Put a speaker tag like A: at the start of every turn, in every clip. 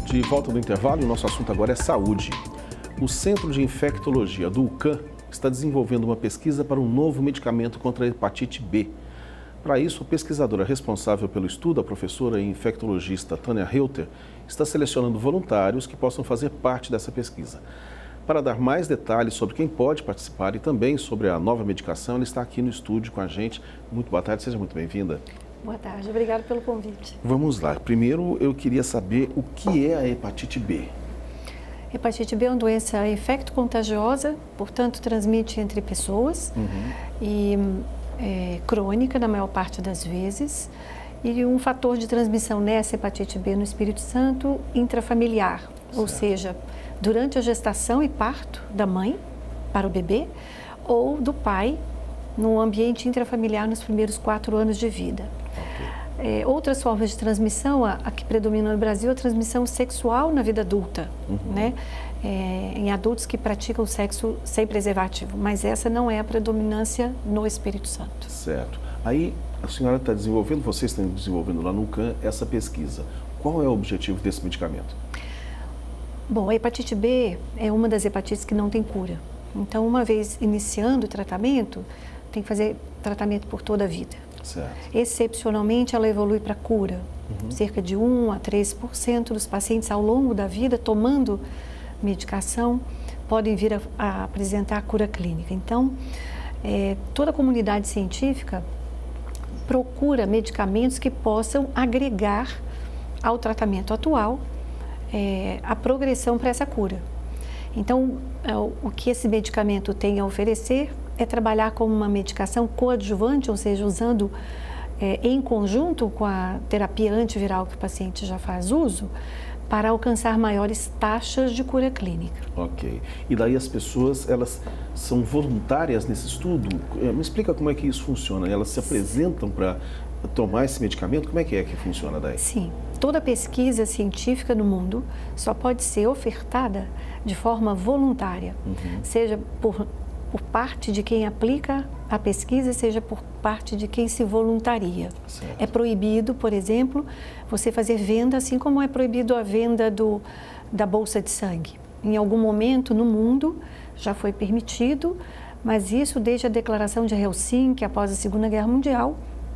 A: De volta do intervalo, e o nosso assunto agora é saúde. O Centro de Infectologia do UCAM está desenvolvendo uma pesquisa para um novo medicamento contra a hepatite B. Para isso, a pesquisadora responsável pelo estudo, a professora e infectologista Tânia Reuter, está selecionando voluntários que possam fazer parte dessa pesquisa. Para dar mais detalhes sobre quem pode participar e também sobre a nova medicação, ela está aqui no estúdio com a gente. Muito boa tarde, seja muito bem-vinda.
B: Boa tarde, obrigado pelo convite.
A: Vamos lá. Primeiro, eu queria saber o que é a hepatite B.
B: Hepatite B é uma doença infecto-contagiosa, portanto, transmite entre pessoas e é crônica na maior parte das vezes. E um fator de transmissão nessa hepatite B no Espírito Santo, intrafamiliar, ou seja, durante a gestação e parto da mãe para o bebê ou do pai no ambiente intrafamiliar nos primeiros 4 anos de vida. Outras formas de transmissão, a que predomina no Brasil, é a transmissão sexual na vida adulta, né? Em adultos que praticam sexo sem preservativo, mas essa não é a predominância no Espírito Santo.
A: Certo. Aí a senhora está desenvolvendo, vocês estão desenvolvendo lá no UCAM essa pesquisa. Qual é o objetivo desse medicamento?
B: Bom, a hepatite B é uma das hepatites que não tem cura. Então, uma vez iniciando o tratamento, tem que fazer tratamento por toda a vida.
A: Certo.
B: Excepcionalmente, ela evolui para cura. Cerca de 1 a 3% dos pacientes ao longo da vida, tomando medicação, podem vir a apresentar cura clínica. Então, toda a comunidade científica procura medicamentos que possam agregar ao tratamento atual a progressão para essa cura. Então, o que esse medicamento tem a oferecer é trabalhar como uma medicação coadjuvante, ou seja, usando em conjunto com a terapia antiviral que o paciente já faz uso, para alcançar maiores taxas de cura clínica.
A: Ok. E daí as pessoas, elas são voluntárias nesse estudo? Me explica como é que isso funciona. Elas se apresentam para tomar esse medicamento? Como é que funciona daí?
B: Sim. Toda pesquisa científica no mundo só pode ser ofertada de forma voluntária, seja por parte de quem aplica a pesquisa, seja por parte de quem se voluntaria.
A: Certo.
B: É proibido, por exemplo, você fazer venda, assim como é proibido a venda da bolsa de sangue. Em algum momento no mundo já foi permitido, mas isso desde a Declaração de Helsinki, após a Segunda Guerra Mundial,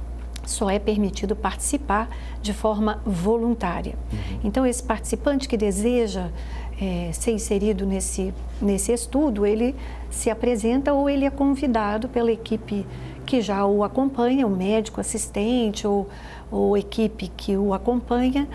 B: só é permitido participar de forma voluntária. Então, esse participante que deseja ser inserido nesse estudo, ele se apresenta ou ele é convidado pela equipe que já o acompanha, o médico assistente ou equipe que o acompanha,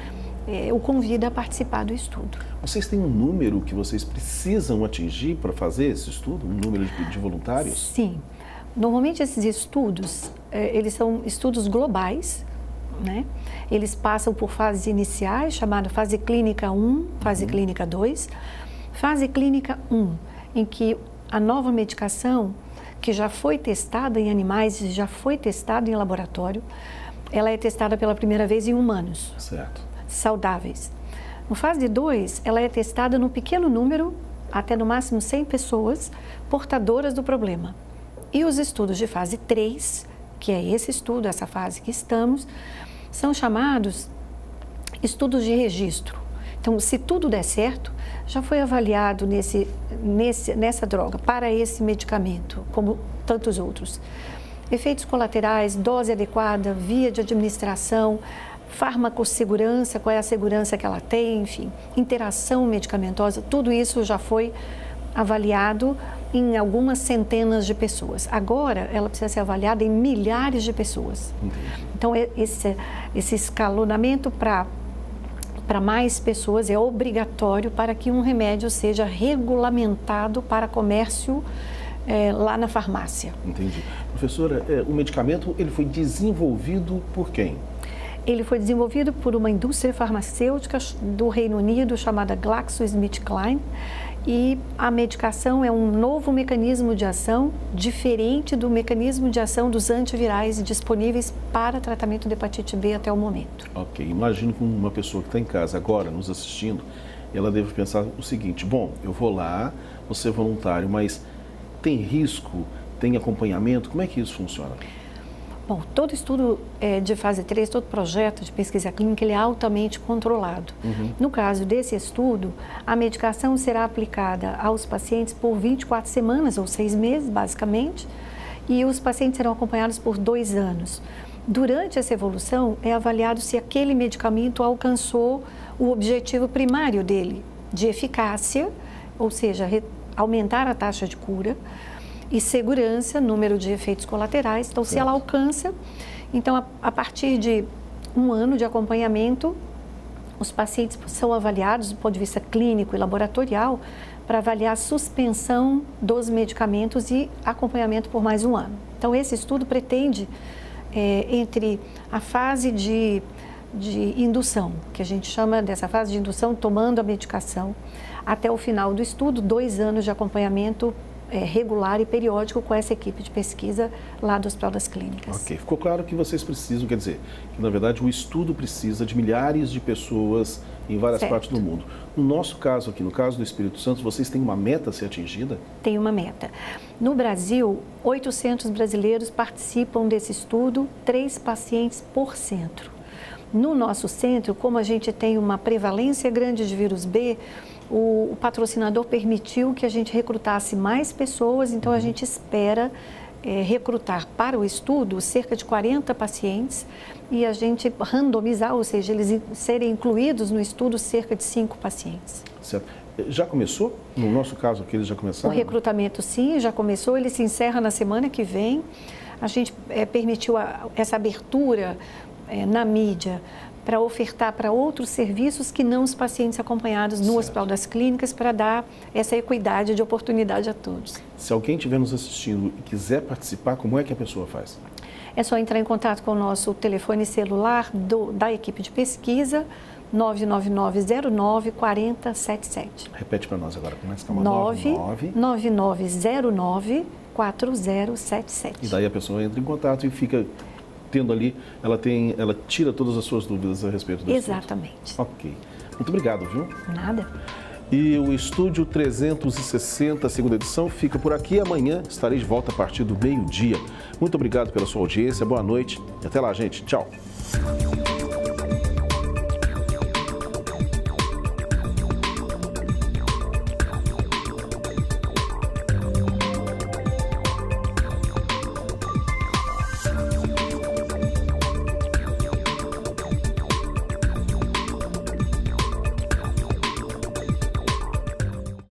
B: o convida a participar do estudo.
A: Vocês têm um número que vocês precisam atingir para fazer esse estudo? Um número de voluntários?
B: Sim. Normalmente esses estudos, eles são estudos globais, né? Eles passam por fases iniciais, chamada fase clínica 1, fase clínica 2. Fase clínica 1, em que a nova medicação, que já foi testada em animais e já foi testada em laboratório, ela é testada pela primeira vez em humanos,
A: certo,
B: saudáveis. No fase 2, ela é testada num pequeno número, até no máximo 100 pessoas, portadoras do problema. E os estudos de fase 3, que é esse estudo, essa fase que estamos, são chamados estudos de registro. Então, se tudo der certo, já foi avaliado nessa droga, para esse medicamento, como tantos outros. Efeitos colaterais, dose adequada, via de administração, farmacossegurança, qual é a segurança que ela tem, enfim, interação medicamentosa, tudo isso já foi avaliado em algumas centenas de pessoas. Agora, ela precisa ser avaliada em milhares de pessoas. Então, esse escalonamento para mais pessoas é obrigatório para que um remédio seja regulamentado para comércio lá na farmácia.
A: Entendi. Professora, o medicamento ele foi desenvolvido por quem?
B: Ele foi desenvolvido por uma indústria farmacêutica do Reino Unido chamada GlaxoSmithKline. E a medicação é um novo mecanismo de ação, diferente do mecanismo de ação dos antivirais disponíveis para tratamento de hepatite B até o momento.
A: Ok, imagino que uma pessoa que está em casa agora, nos assistindo, ela deve pensar o seguinte: bom, eu vou lá, vou ser voluntário, mas tem risco, tem acompanhamento, como é que isso funciona?
B: Bom, todo estudo de fase 3, todo projeto de pesquisa clínica, ele é altamente controlado. No caso desse estudo, a medicação será aplicada aos pacientes por 24 semanas ou 6 meses, basicamente, e os pacientes serão acompanhados por 2 anos. Durante essa evolução, é avaliado se aquele medicamento alcançou o objetivo primário dele, de eficácia, ou seja, aumentar a taxa de cura, e segurança, número de efeitos colaterais. Então, se ela alcança, então, a partir de 1 ano de acompanhamento, os pacientes são avaliados do ponto de vista clínico e laboratorial para avaliar a suspensão dos medicamentos e acompanhamento por mais 1 ano. Então, esse estudo pretende, entre a fase de indução, que a gente chama dessa fase de indução tomando a medicação, até o final do estudo, 2 anos de acompanhamento regular e periódico com essa equipe de pesquisa lá do Hospital das Clínicas.
A: Ok, ficou claro que vocês precisam, quer dizer, que na verdade o estudo precisa de milhares de pessoas em várias partes do mundo. No nosso caso aqui, no caso do Espírito Santo, vocês têm uma meta a ser atingida?
B: Tem uma meta. No Brasil, 800 brasileiros participam desse estudo, 3 pacientes por centro. No nosso centro, como a gente tem uma prevalência grande de vírus B, o patrocinador permitiu que a gente recrutasse mais pessoas, então a gente espera recrutar para o estudo cerca de 40 pacientes e a gente randomizar, ou seja, eles serem incluídos no estudo cerca de 5 pacientes.
A: Certo. Já começou? No nosso caso aqui, eles já começaram?
B: O recrutamento, sim, já começou, ele se encerra na semana que vem. A gente permitiu essa abertura na mídia para ofertar para outros serviços que não os pacientes acompanhados no Hospital das Clínicas, para dar essa equidade de oportunidade a todos.
A: Se alguém estiver nos assistindo e quiser participar, como é que a pessoa faz?
B: É só entrar em contato com o nosso telefone celular da equipe de pesquisa, 99909-4077.
A: Repete para nós agora, começa com
B: 99909-4077.
A: E daí a pessoa entra em contato e fica tendo ali, ela tira todas as suas dúvidas a respeito do
B: Exatamente.
A: estudo. Ok. Muito obrigado, viu?
B: Nada.
A: E o Estúdio 360, segunda edição, fica por aqui. Amanhã estarei de volta a partir do meio-dia. Muito obrigado pela sua audiência, boa noite e até lá, gente. Tchau.